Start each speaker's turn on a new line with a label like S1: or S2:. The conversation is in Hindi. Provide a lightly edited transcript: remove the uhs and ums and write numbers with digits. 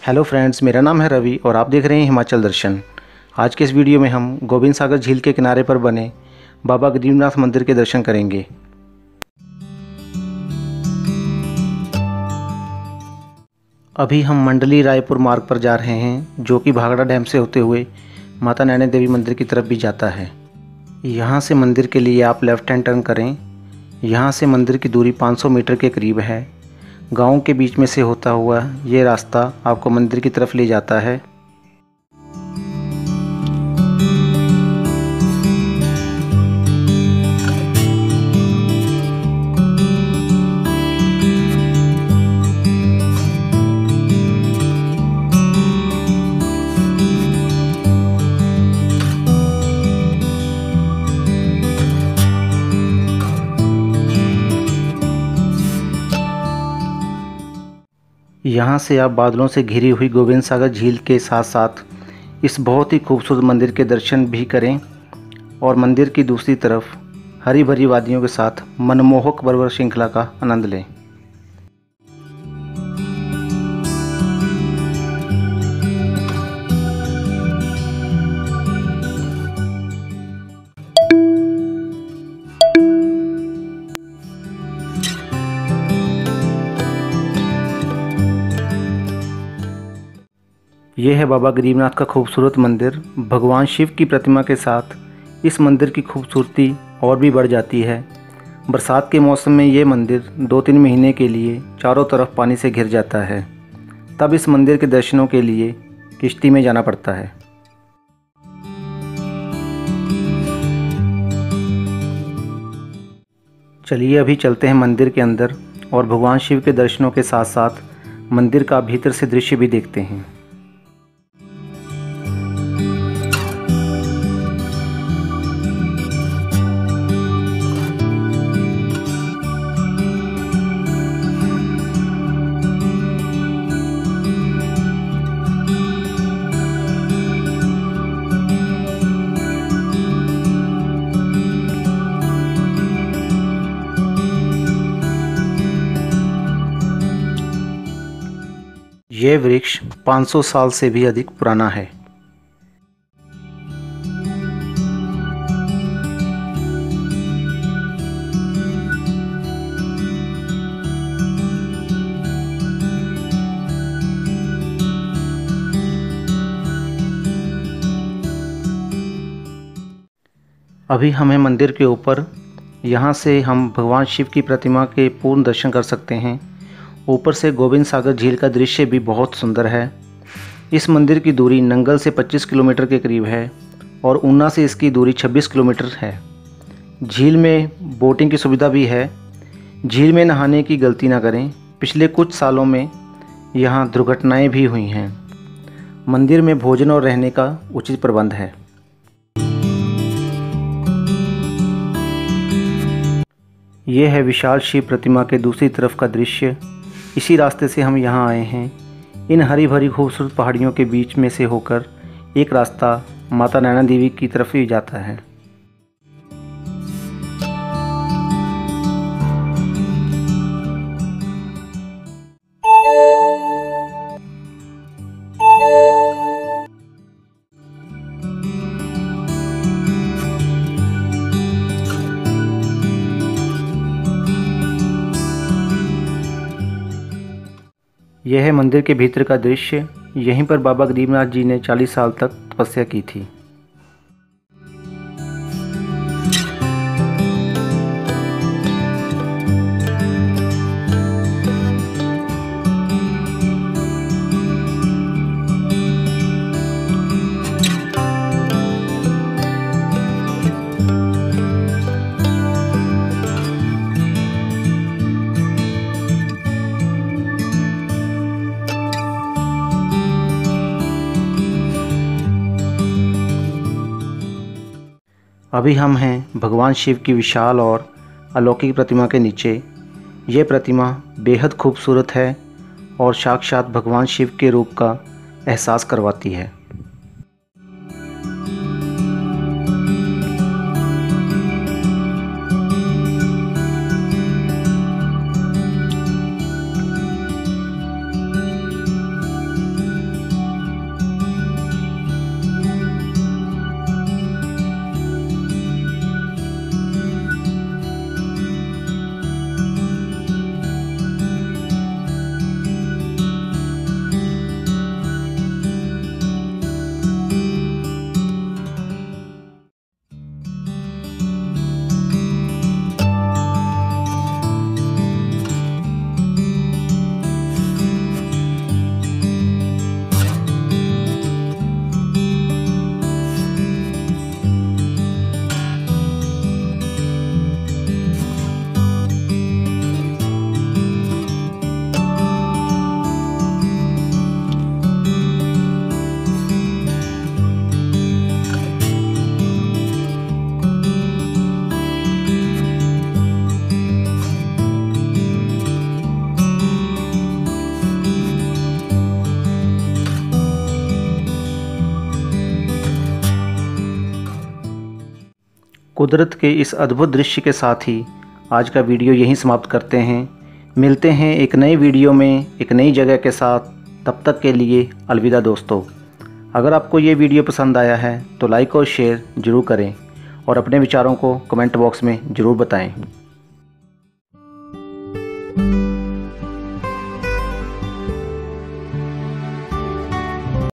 S1: हेलो फ्रेंड्स, मेरा नाम है रवि और आप देख रहे हैं हिमाचल दर्शन। आज के इस वीडियो में हम गोबिंद सागर झील के किनारे पर बने बाबा गरीबनाथ मंदिर के दर्शन करेंगे। अभी हम मंडली रायपुर मार्ग पर जा रहे हैं, जो कि भाखड़ा डैम से होते हुए माता नैना देवी मंदिर की तरफ भी जाता है। यहाँ से मंदिर के लिए आप लेफ़्ट हैंड टर्न करें। यहाँ से मंदिर की दूरी 500 मीटर के करीब है। गांव के बीच में से होता हुआ ये रास्ता आपको मंदिर की तरफ ले जाता है। यहाँ से आप बादलों से घिरी हुई गोबिंद सागर झील के साथ साथ इस बहुत ही खूबसूरत मंदिर के दर्शन भी करें और मंदिर की दूसरी तरफ हरी भरी वादियों के साथ मनमोहक पर्वत श्रृंखला का आनंद लें। यह है बाबा गरीबनाथ का खूबसूरत मंदिर। भगवान शिव की प्रतिमा के साथ इस मंदिर की खूबसूरती और भी बढ़ जाती है। बरसात के मौसम में ये मंदिर 2-3 महीने के लिए चारों तरफ पानी से घिर जाता है। तब इस मंदिर के दर्शनों के लिए किश्ती में जाना पड़ता है। चलिए अभी चलते हैं मंदिर के अंदर और भगवान शिव के दर्शनों के साथ साथ मंदिर का भीतर से दृश्य भी देखते हैं। यह वृक्ष 500 साल से भी अधिक पुराना है। अभी हमें मंदिर के ऊपर, यहाँ से हम भगवान शिव की प्रतिमा के पूर्ण दर्शन कर सकते हैं। ऊपर से गोबिंद सागर झील का दृश्य भी बहुत सुंदर है। इस मंदिर की दूरी नंगल से 25 किलोमीटर के करीब है और ऊना से इसकी दूरी 26 किलोमीटर है। झील में बोटिंग की सुविधा भी है। झील में नहाने की गलती ना करें, पिछले कुछ सालों में यहाँ दुर्घटनाएं भी हुई हैं। मंदिर में भोजन और रहने का उचित प्रबंध है। यह है विशाल शिव प्रतिमा के दूसरी तरफ का दृश्य। इसी रास्ते से हम यहाँ आए हैं। इन हरी भरी खूबसूरत पहाड़ियों के बीच में से होकर एक रास्ता माता नैना देवी की तरफ ही जाता है। यह है मंदिर के भीतर का दृश्य। यहीं पर बाबा गरीबनाथ जी ने 40 साल तक तपस्या की थी। अभी हम हैं भगवान शिव की विशाल और अलौकिक प्रतिमा के नीचे। ये प्रतिमा बेहद खूबसूरत है और साक्षात भगवान शिव के रूप का एहसास करवाती है। कुदरत के इस अद्भुत दृश्य के साथ ही आज का वीडियो यहीं समाप्त करते हैं। मिलते हैं एक नए वीडियो में एक नई जगह के साथ। तब तक के लिए अलविदा दोस्तों। अगर आपको ये वीडियो पसंद आया है तो लाइक और शेयर ज़रूर करें और अपने विचारों को कमेंट बॉक्स में ज़रूर बताएं।